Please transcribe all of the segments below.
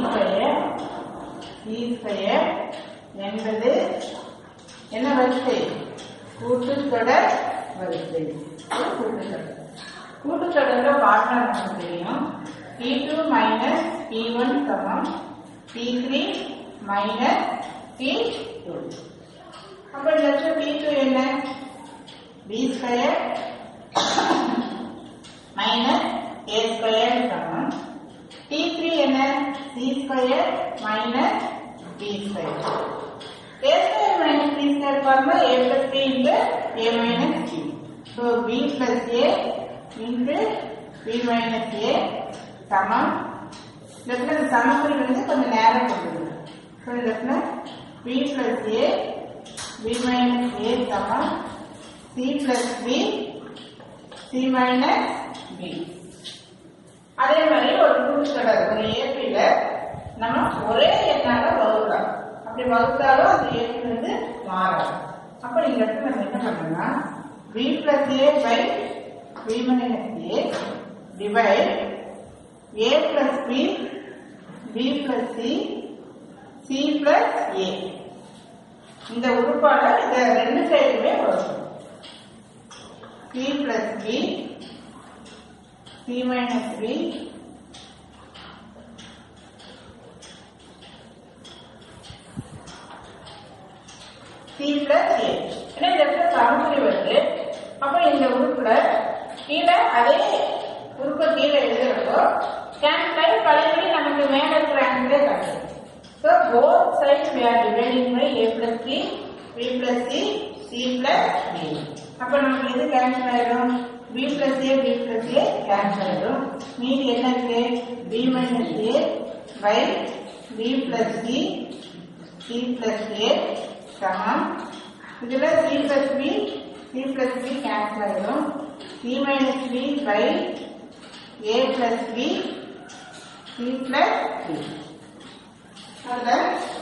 Square என்பது என்ன வரிசை? கூட்டுத்தொடர் வரிசை. கூட்டுத்தொடர்ல பார்ட்னர் நமக்கு தெரியும். P2 minus P1 சமம் P3 minus P2. அப்ப இந்த P2 என்ன? B square minus A square சமம் P3 என்ன? C square minus B square. A square minus B square formula A plus B into A minus B. So B plus A into B minus A சமம். இந்த சமக்குறி வந்து கொஞ்சம் நேரம் கொடுக்குது. So இந்த B plus A B minus A சமம் C plus B C minus B. அதே மாதிரி ஒரு கூட்டுத்தொடர் ஒரு ஏபில நம்ம ஒரே எண்ணால வகுக்கலாம். அப்படி வகுத்தாலும் அந்த ஏபி வந்து மாறாது. அப்ப இந்த இடத்துல நம்ம என்ன பண்ணணும்னா B plus A by B minus A divide A plus B B plus C C plus A. இந்த உறுப்பால இந்த ரெண்டு சைடுமே வரும். C plus B C minus B C plus A. ஏன்னா இந்த இடத்துல சமக்குறி வருது. அப்ப இந்த உறுப்புல கீழே அதே உறுப்பை கீழே எழுதுறப்போ கேன்சல் ஆகி பழையபடி நமக்கு மேல இருக்கிற ஆன்சரே கிடைக்கும். So both sides we are dividing by A plus B B plus C C plus B. அப்ப நமக்கு இது கேன்சல் ஆயிடும். B plus A B plus A cancel ஆயிடும். மீதி என்ன இருக்கு? B minus A by B plus C C plus A சமம். இதுல C plus B C plus B cancel ஆயிடும். C minus B by A plus B C plus B. அதுல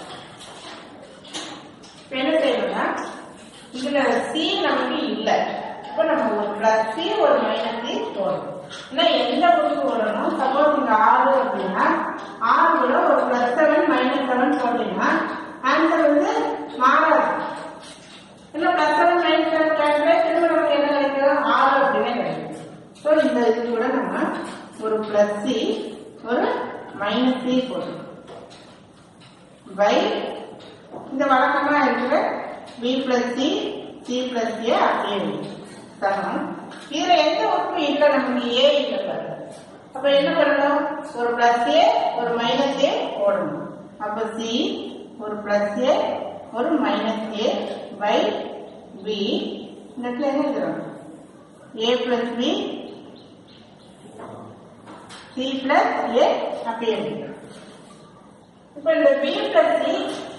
என்ன செய்யணும்னா இதுல C நமக்கு இல்ல. இப்ப நம்ம ஒரு பிளஸ் C ஒரு மைனஸ் C போடணும். ஏன்னா எந்த உறுப்பு வரணும்? சப்போஸ் இங்க 6 அப்படின்னா 6 ஒரு பிளஸ் 7 மைனஸ் 7 போட்டீங்கன்னா ஆன்சர் வந்து மாறாது. இன்னும் பிளஸ் 7 மைனஸ் 7 கேன்சல் திரும்ப நமக்கு என்ன கிடைக்கும்? 6 அப்படின்னே கிடைக்கும். ஸோ இந்த இது கூட நம்ம ஒரு பிளஸ் C ஒரு மைனஸ் C போடணும். பை இந்த வழக்கமா இருக்கிற B plus C C plus A அப்படியே சமம். இதுல எந்த உறுப்பு இல்ல? நமக்கு A இல்ல. அப்ப என்ன பண்ணணும்? ஒரு பிளஸ் A ஒரு மைனஸ் A போடணும். அப்ப C ஒரு பிளஸ் A ஒரு மைனஸ் A பை B. இந்த இடத்துல என்ன எழுதுறோம்? A plus B C plus A அப்படியே எழுதுறோம். இப்ப இந்த B plus C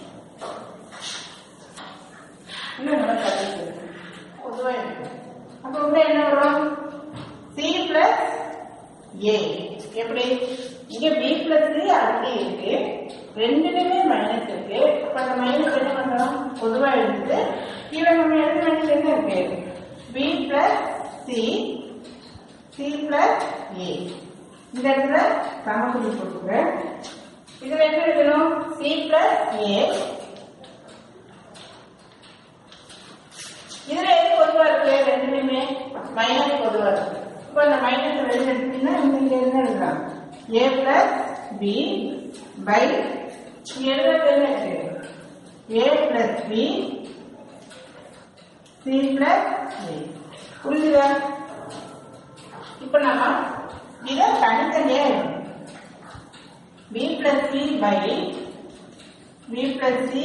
இன்னும் நல்லா கழிச்சு பொதுவா இருக்கு. அப்ப உள்ள என்ன வரும்? C plus A. எப்படி? இங்க B plus C அப்படி இருக்கு. ரெண்டுலயுமே மைனஸ் இருக்கு. அப்ப அந்த மைனஸ் என்ன பண்றோம்? பொதுவா எடுத்து கீழே நம்ம எடுத்து மைனஸ் என்ன இருக்கு? B plus C C plus A. இந்த இடத்துல சமக்குறி போட்டுக்கிறேன். இதுல என்ன இருக்கணும்? C plus A. இதுல எது பொதுவா இருக்கு? ரெண்டுலயுமே மைனஸ் பொதுவா இருக்கு. இப்ப இந்த மைனஸ் ரெண்டு எடுத்தீங்கன்னா இங்க என்ன எழுதலாம்? A plus B by எழுதுறது என்ன இருக்கு? A plus B C plus A. புரியுதா? இப்ப நம்ம இதை தனித்தனியா எழுதணும். B plus C by B plus C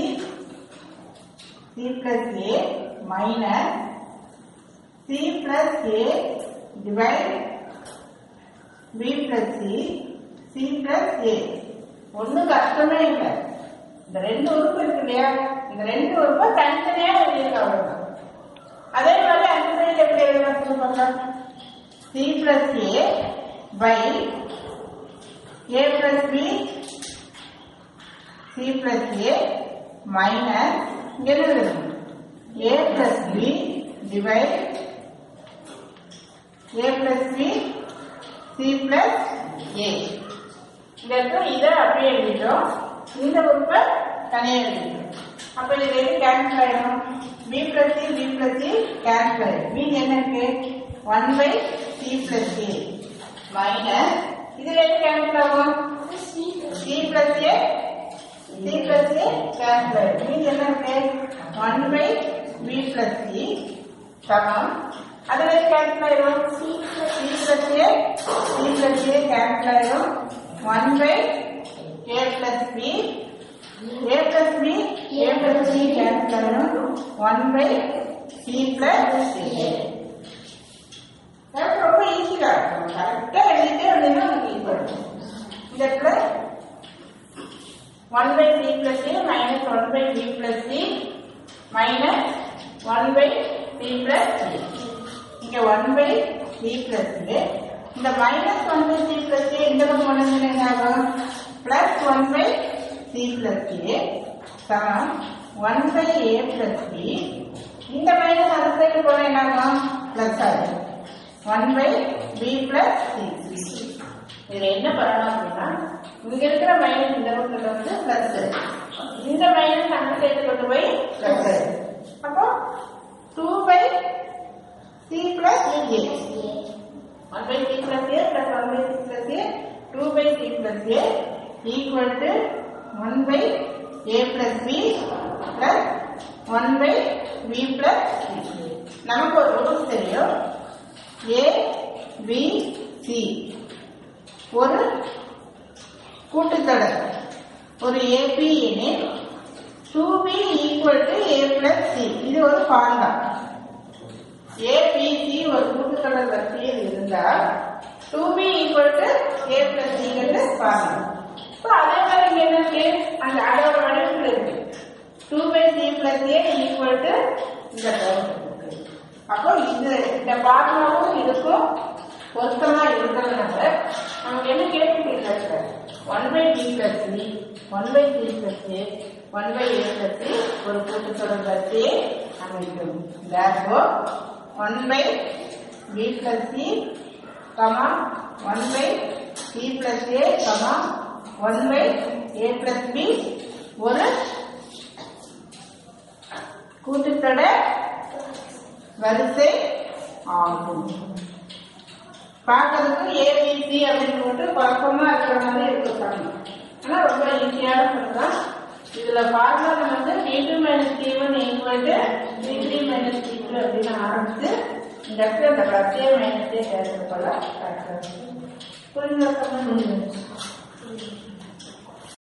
C plus A minus C plus A divide B plus C C plus A. ஒன்னும் கஷ்டமே இல்லை. இந்த ரெண்டு உறுப்பு இருக்கு இல்லையா? இந்த ரெண்டு உறுப்பை தனித்தனியா எழுதியிருக்க அவ்வளவுதான். அதே மாதிரி அந்த சைடு எப்படி எழுதலாம் பார்க்கலாம்? C plus A by A plus B C plus A minus A plus B divide A plus B C plus A. இதை அப்படியே எழுதிட்டோம். இந்த உறுப்பை தனியாக எழுதிக்கணும். அப்ப இது எது கேன்சல் ஆயிடும்? b plus c கேன்சல் ஆயிடும். மீன் என்ன இருக்கு? 1 by c plus a minus இதுல எது கேன்சல் ஆகும்? c plus a கேன்சல் ஆயிடும். மீன் என்ன இருக்கு? 1 by b plus c சமம் அதுல எது கேன்சல் ஆயிடும்? c plus a கேன்சல் ஆயிடும். 1 by a plus b cancel ஆயிடும். 1 by c plus a. ரொம்ப ஈஸியா இருக்கும். கரெக்டா எழுதிட்டே அப்படின்னா உங்களுக்கு ஈஸியா இருக்கும். இந்த இடத்துல 1 by c plus a minus 1 by b plus c minus 1 by c plus a. இங்க 1 by c plus a. இந்த minus 1 by c plus a இந்த பக்கம் கொண்டு என்ன ஆகும்? plus 1 by c plus a சமம் 1 by a plus b. இந்த minus அந்த சைடு போனா என்ன ஆகும்? பிளஸ் ஆகும். 1 by b plus c. இதுல என்ன பண்ணணும் அப்படின்னா இங்க இருக்கிற மைனஸ் இந்த பக்கத்துல வந்து பிளஸ், இந்த மைனஸ் அந்த சைடு கொண்டு போய் பிளஸ். அப்போ 2 by c plus a 1 by c plus a plus 1 by c plus a 2 by c plus a equal to 1 by a plus b plus 1 by b plus c. நமக்கு ஒரு rules தெரியும். a b c ஒரு கூட்டுத்தொடர், ஒரு ab எனில் 2b equal to a plus c. இது ஒரு formula. a b c ஒரு கூட்டுத்தொடர் வரிசையில் இருந்தால் 2b equal to a plus c என்ற ஃபார்முலா. அதே மாதிரி இங்க என்ன இருக்கு? அந்த அதோட வடிவத்தில் இருக்கு. 2 by c plus a equal to இந்த டேர்ம் இருக்கு. அப்போ இந்த ஃபார்முலாவும் இதுக்கும் பொருத்தமா இருக்கிறதுனால நமக்கு என்ன கேட்டுருக்காங்க? 1 by b plus c 1 by c plus a 1 by a plus c ஒரு கூட்டுத்தொடர் வரிசையை அமைக்கும். therefore 1 by b plus c 1 by c plus a 1 by a plus b ஒரு கூட்டுத்தொடர் வரிசை ஆகும். பார்க்கறதுக்கு ABC அப்படின்னு போட்டு குழப்பமா இருக்கிற மாதிரி இருக்காங்க. ஆனா ரொம்ப ஈஸியான சொல்றோம். இதுல ஃபார்முலா வந்து b2 minus b1 equal to b3 minus b2 அப்படின்னு ஆரம்பிச்சு இந்த இடத்துல இந்த பச்சை மைனஸே சேர்த்து போல புரிஞ்சு